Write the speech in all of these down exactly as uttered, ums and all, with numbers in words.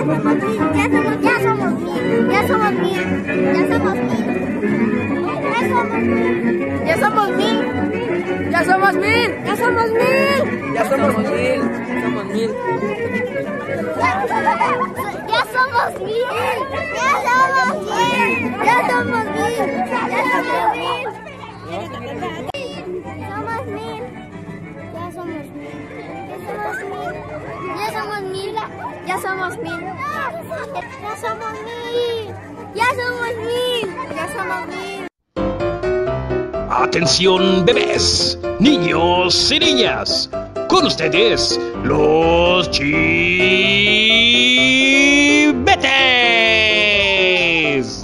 Ya somos mil. Ya somos mil. Ya somos mil. Ya somos mil. Ya somos mil. Ya somos mil. Somos mil. Ya somos mil. Ya somos mil. Ya somos mil. Ya somos mil. Somos mil. Ya somos mil. Ya somos mil. Ya somos mil. Ya somos mil. Ya somos mil. Ya somos mil. Atención, bebés, niños y niñas. Con ustedes, los chivetes.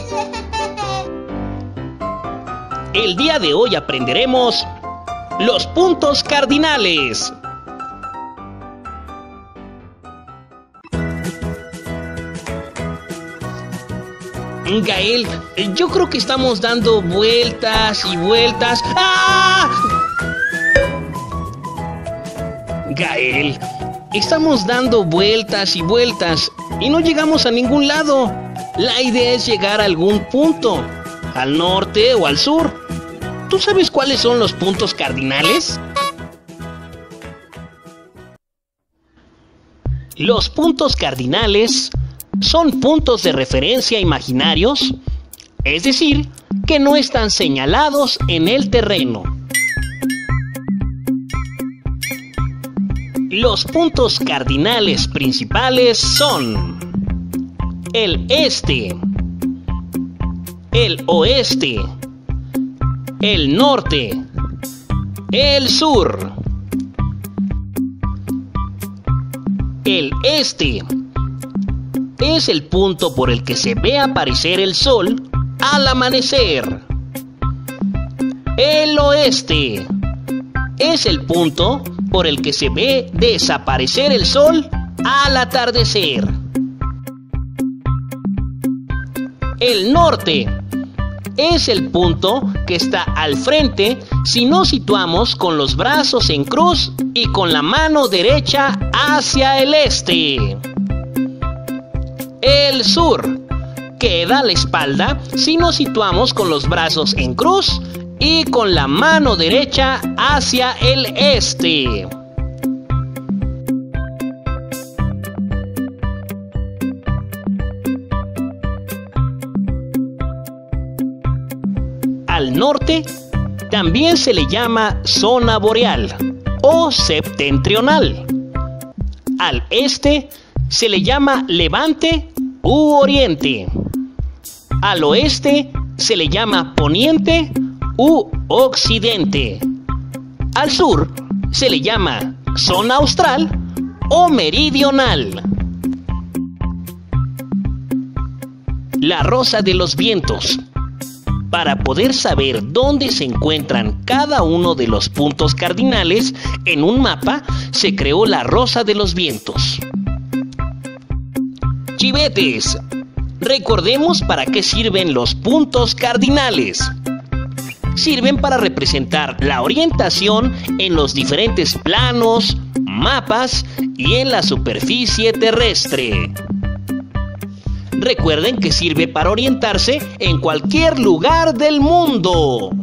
El día de hoy aprenderemos los puntos cardinales. Gael, yo creo que estamos dando vueltas y vueltas. ¡Ah! Gael, estamos dando vueltas y vueltas y no llegamos a ningún lado. La idea es llegar a algún punto, al norte o al sur. ¿Tú sabes cuáles son los puntos cardinales? Los puntos cardinales son puntos de referencia imaginarios, es decir, que no están señalados en el terreno. Los puntos cardinales principales son el este, el oeste, el norte, el sur. El este es el punto por el que se ve aparecer el sol al amanecer. El oeste es el punto por el que se ve desaparecer el sol al atardecer. El norte es el punto que está al frente si nos situamos con los brazos en cruz y con la mano derecha hacia el este. El sur queda a la espalda si nos situamos con los brazos en cruz y con la mano derecha hacia el este. Al norte también se le llama zona boreal o septentrional. Al este se le llama levante u oriente. Al oeste se le llama poniente u occidente. Al sur se le llama zona austral o meridional. La rosa de los vientos. Para poder saber dónde se encuentran cada uno de los puntos cardinales en un mapa, se creó la rosa de los vientos. Chivetes, recordemos para qué sirven los puntos cardinales. Sirven para representar la orientación en los diferentes planos, mapas y en la superficie terrestre. Recuerden que sirve para orientarse en cualquier lugar del mundo.